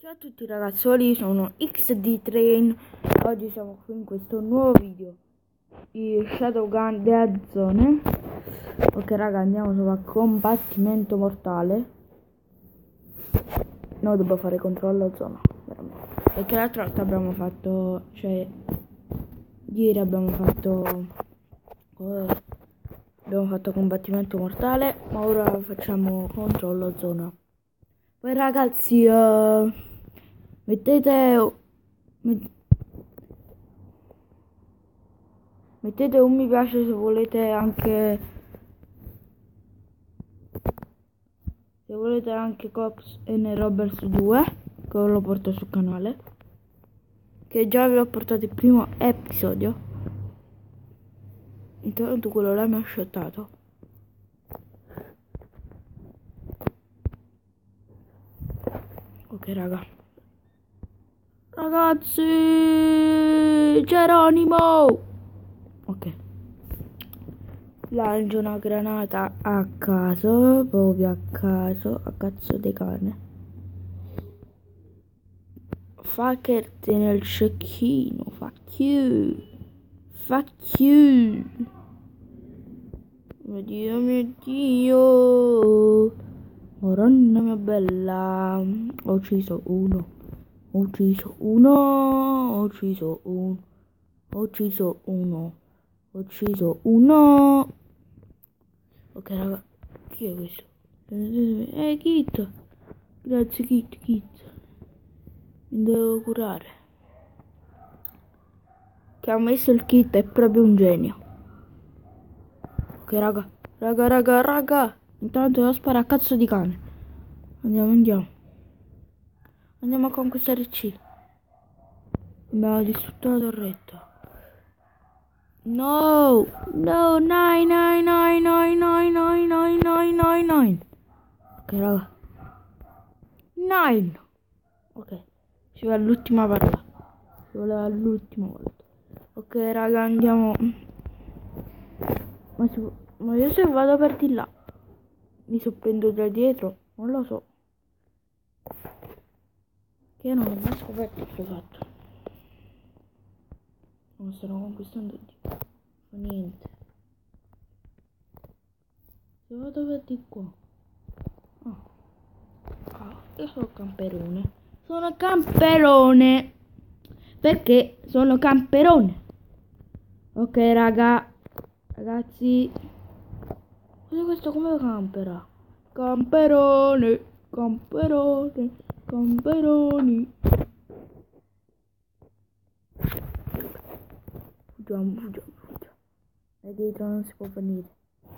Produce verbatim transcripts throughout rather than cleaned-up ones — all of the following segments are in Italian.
Ciao a tutti ragazzuoli, sono X D Train. Oggi siamo qui in questo nuovo video di Shadowgun Dead Zone. Ok raga, andiamo sopra combattimento mortale. No, devo fare controllo zona veramente. Perché l'altra volta abbiamo fatto, cioè ieri abbiamo fatto eh, abbiamo fatto combattimento mortale, ma ora facciamo controllo zona. Poi ragazzi, uh, mettete met, mettete un mi piace se volete anche se volete anche Cops and Robbers due, che lo porto sul canale, che già vi ho portato il primo episodio. Intanto quello là mi ha shottato. Ok raga, ragazzi, Geronimo, ok, lancio una granata a caso, proprio a caso, a cazzo di cane. Fuckerte nel cecchino, fuck you, fuck you. Mio Dio, mio Dio, Madonna mia bella, ho ucciso uno, ho ucciso uno, ho ucciso uno, ho ucciso uno, ho ucciso uno. Ok raga, chi è questo? Eh Kit, grazie Kit, Kit, mi devo curare. Che ha messo il kit è proprio un genio. Ok raga, raga, raga, raga, intanto devo sparare a cazzo di cane. Andiamo, andiamo. Andiamo a conquistare il C. Abbiamo distrutto la torretta. No, no, nine, nine, nine, nine, nine, nine, nine, nine, nine, nine. Ok raga, nine. Ok, ci va l'ultima parola. Ci voleva l'ultima volta. Ok raga, andiamo. Ma, si... Ma io se vado per di là mi sorprendo da dietro, non lo so. Che io non ho mai scoperto questo fatto. Non stanno conquistando di qua. Fa niente. Se vado per di qua. Oh. Oh, io sono camperone. Sono camperone. Perché sono camperone. Ok raga. Ragazzi. Cos'è questo? Come campera? Camperone. Camperone. Camperoni. Fuggiamo, fuggiamo, fuggiamo. Da dietro non si può venire.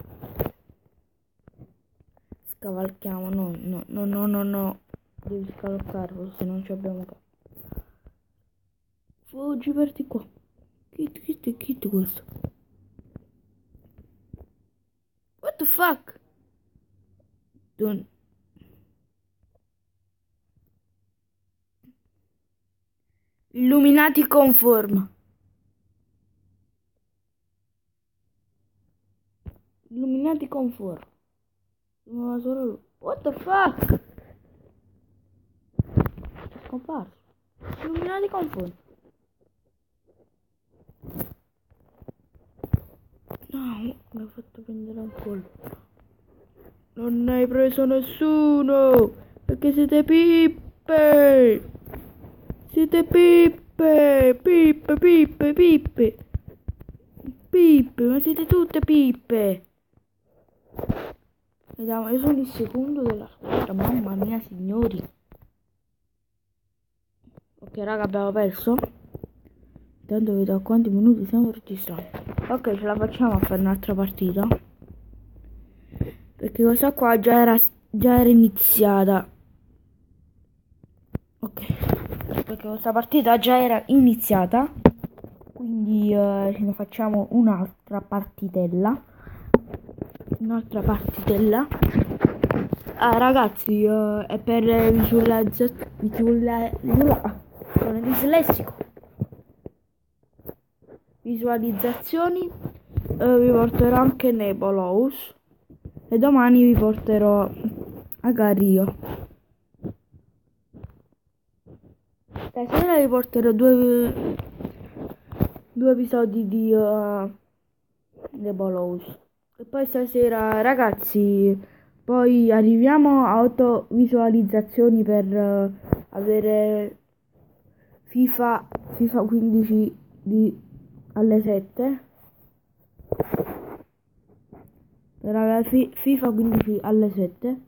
Scavalchiamo, no, no, no, no, no, no. Devi scavalcarlo, se non ci abbiamo capo. Fuggi per di qua. Kit, kit, kit questo. What the fuck? Don't... Illuminati conform. Illuminati conform. Ma solo lui. What the fuck? È scomparso. Illuminati conform. No, mi ha fatto prendere un colpo. Non hai preso nessuno. Perché siete pippe. Siete pippe. Pippe, pippe, pippe. Pippe, ma siete tutte pippe. Vediamo, io sono il secondo della squadra, mamma mia signori. Ok raga, abbiamo perso. Intanto vedo a quanti minuti stiamo registrando. Ok, ce la facciamo a fare un'altra partita. Perché questa qua già era, già era iniziata. Ok, perché questa partita già era iniziata. Quindi uh, ce ne facciamo un'altra partitella. Un'altra partitella. Ah ragazzi, uh, è per visualizzazione. Visualizzazione. Sono dislessico. Visualizzazioni. Uh, vi porterò anche Nebolous. E domani vi porterò a Gario. Stasera vi porterò due, due episodi di uh, The Bollows. E poi stasera, ragazzi, poi arriviamo a otto visualizzazioni per uh, avere FIFA, FIFA quindici di, alle sette. Per avere fi, FIFA quindici alle sette.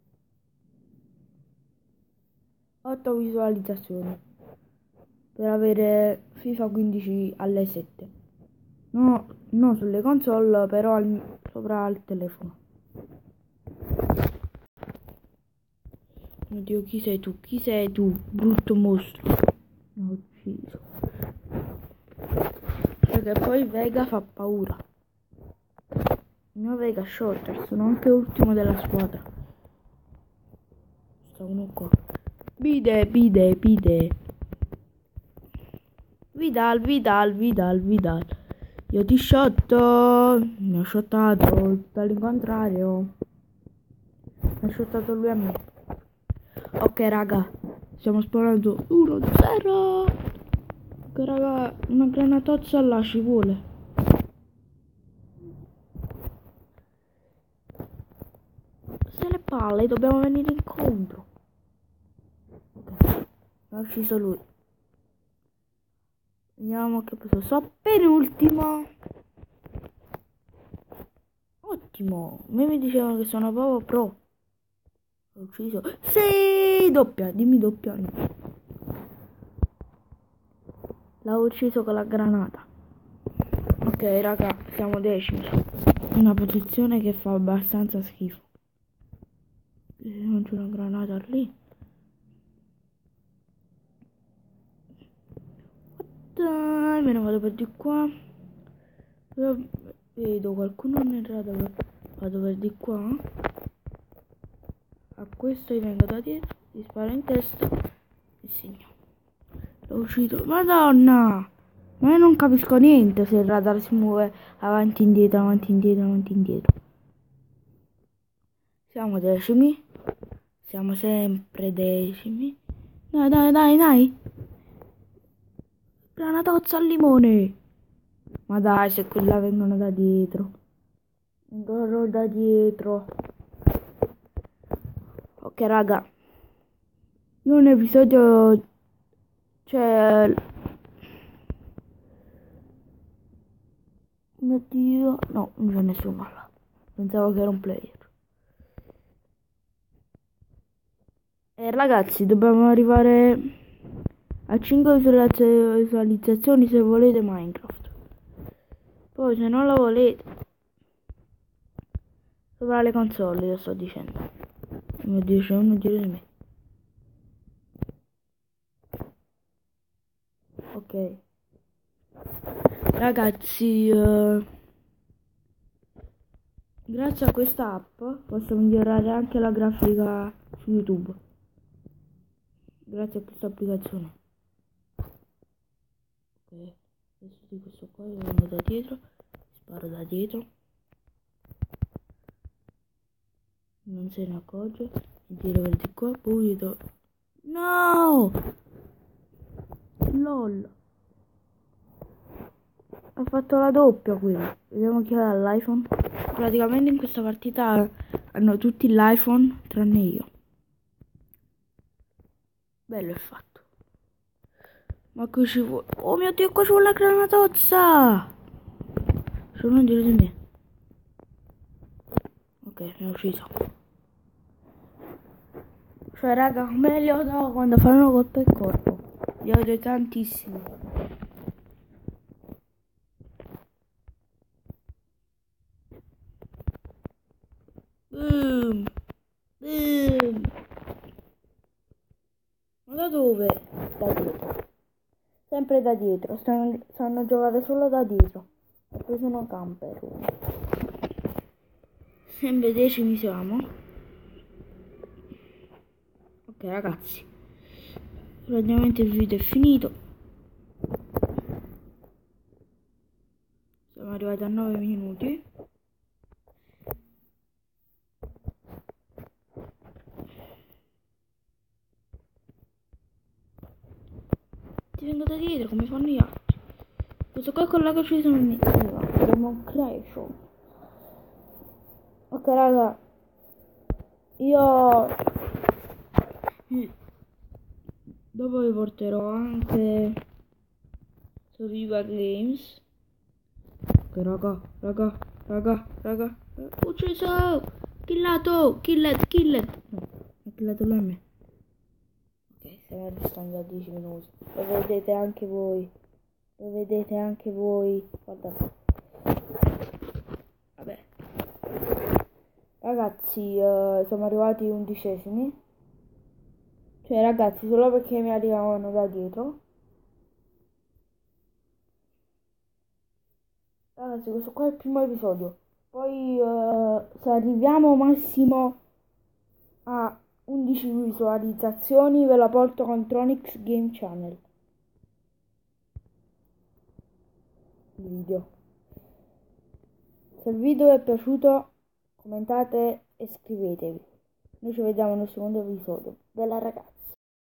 otto visualizzazioni. Per avere FIFA quindici alle sette. No, no sulle console, però al, sopra il telefono. Oddio, chi sei tu? Chi sei tu, brutto mostro? Mi ho ucciso. Perché poi Vega fa paura. Il mio Vega shorter, sono anche ultimo della squadra. Sta uno qua. Bide, bide, bide. Vidal, Vidal, Vidal, Vidal. Io ti shotto. Mi ha shottato dall'incontrario. Mi ha shottato lui a me. Ok raga, stiamo sparando uno zero. Ok raga, una granatozza là ci vuole. Se le palle, dobbiamo venire incontro. Ok, mi ha ucciso lui. Vediamo che posso. So penultimo. Ottimo. A me mi dicevano che sono proprio pro. Ho ucciso. Sì, doppia. Dimmi doppia. No. L'ho ucciso con la granata. Ok raga, siamo decimi. Una posizione che fa abbastanza schifo. Non c'è una granata lì. Dai, me ne vado per di qua. Vedo qualcuno nel radar. Vado per di qua. A questo gli vengo da dietro. Gli sparo in testa. E segno. L'ho ucciso. Madonna! Ma io non capisco niente se il radar si muove avanti indietro, avanti indietro, avanti indietro. Siamo decimi. Siamo sempre decimi. Dai, dai, dai, dai. Granatozza al limone. Ma dai, se quella vengono da dietro. Vengono da dietro. Ok, raga. Io un episodio... Cioè... Mio Dio. No, non c'è nessuno là. Pensavo che era un player. E ragazzi, dobbiamo arrivare a cinque visualizzazioni se volete Minecraft. Poi se non la volete, sopra le console, io sto dicendo. Mio Dio, c'è uno dietro di me. Ok. Ragazzi, uh, grazie a questa app posso migliorare anche la grafica su YouTube. Grazie a questa applicazione. Ok, adesso di questo qua io vengo da dietro, sparo da dietro. Non se ne accorge, mi giro per di qua, poi do... No! LOL! Ha fatto la doppia qui. Vediamo chi ha l'iPhone. Praticamente in questa partita hanno tutti l'iPhone tranne io. Bello il fatto. Ma qui ci vuole... Oh mio Dio, qua ci vuole la granatozza! C'è uno dietro di me. Ok, mi ha ucciso. Cioè raga, come li odio quando fanno colpo al corpo. Li odio tantissimo. Boom. Boom. Ma da dove? Da dietro. Sempre da dietro. Stanno, stanno giocare solo da dietro. Ho preso una camper. Sempre decimi siamo. Ok ragazzi. Praticamente il video è finito. Siamo arrivati a nove minuti. ti vengo da dietro come fanno gli altri. Questo qua con la che ci sono in Demon Creation. Ok raga, io dopo vi porterò anche su Viva Games. Ok raga, raga, raga, raga, ucciso, killato, killed, killed. No, ha killato lui a me. Ok, stiamo restando a dieci minuti. Lo vedete anche voi. Lo vedete anche voi. Guardate. Vabbè. Ragazzi, uh, siamo arrivati undicesimi. Cioè, ragazzi, solo perché mi arrivavano da dietro. Ragazzi, questo qua è il primo episodio. Poi, uh, se arriviamo massimo a undici visualizzazioni, ve la porto con Tronix Game Channel. Il video. Se il video è piaciuto, commentate e iscrivetevi. Noi ci vediamo nel secondo episodio. Bella ragazzi.